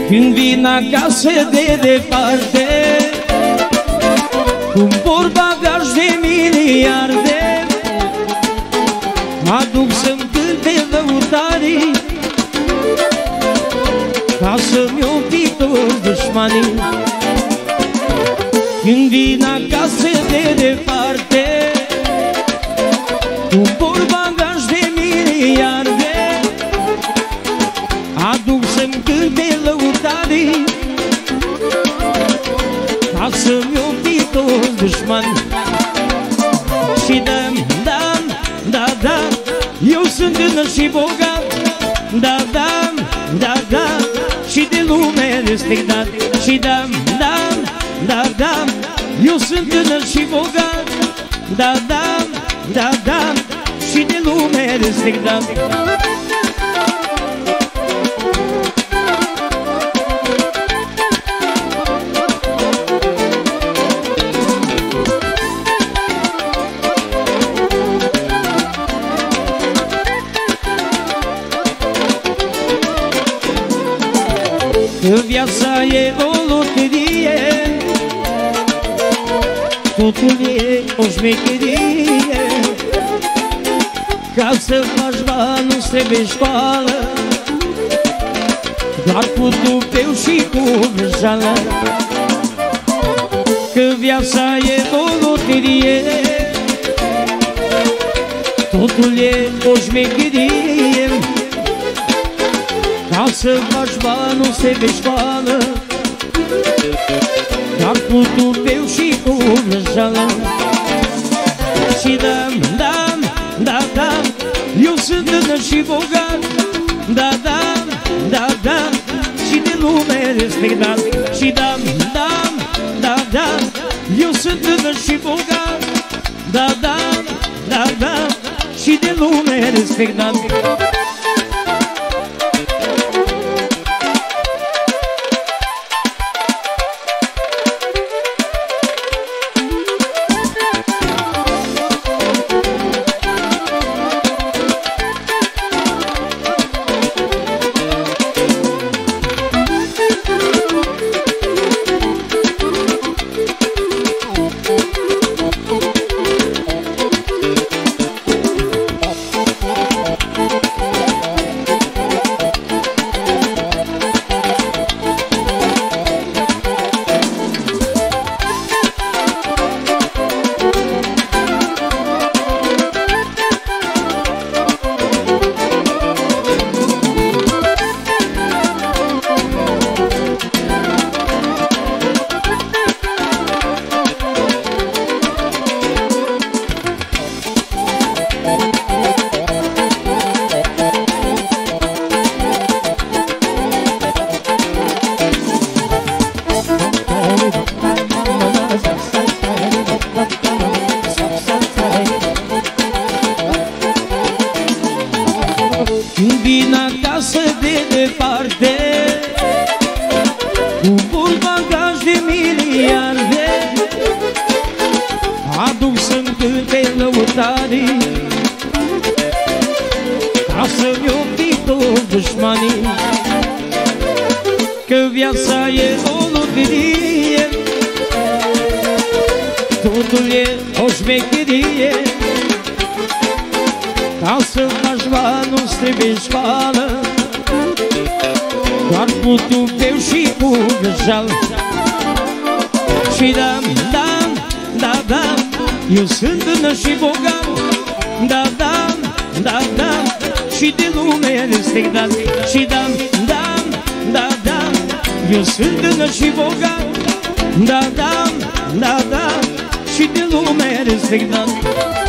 Când vin acasă de departe, cumpăr bagaj de miliarde, aduc să-mi cânte lăutarii, ca să-mi obită dușmanii. Când vin acasă de departe, cumpăr bagaj de miliarde, aduc să-mi cânte lăutarii, ca să-mi obi toți dușmani. Și dăm, eu sunt tânăr și bogat, da, și de lume respectat. Și dăm, eu sunt tânăr și bogat, da, și de lume respectat. Că viața e o loterie, totul e o șmecherie. Ca să faci bani nu-ți trebuie școală, doar cu tupeu și cu vrăjeală. Că viața e o loterie, totul e o șmecherie. Ca să faci bani nu-ți trebuie școală, dar cu tupeu și cu vrăjeală. Și da, eu sunt tânăr și bogat, da, și de lume respectat. Și da, eu sunt tânăr și bogat, da, și de lume respectat. Vin acasă de departe, cu un bagaj de miliarde, aduc să-mi cânte lăutarii, ca să-mi obi toți dușmanii. Că viața e o loterie, totul e o șmecherie. Ca să faci bani nu-ți trebuie școală, doar cu tupeu și cu vrăjeală. Și da, eu sunt tânăr și bogat, da, și de lume respectat. Și da, eu sunt tânăr și bogat, da, și de lume respectat.